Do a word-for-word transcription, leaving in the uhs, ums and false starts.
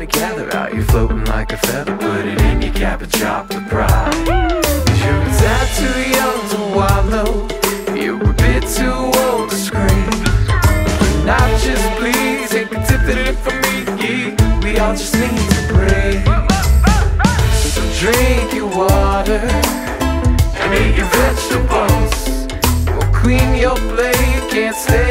together, out here floating like a feather. Put it in your cap and drop the pride. You're a tad too young to wallow, you're a bit too old to scream. Not just please, take a tip it from me, yeah. We all just need to breathe. So drink your water and eat your vegetables. We'll clean your plate, can't stay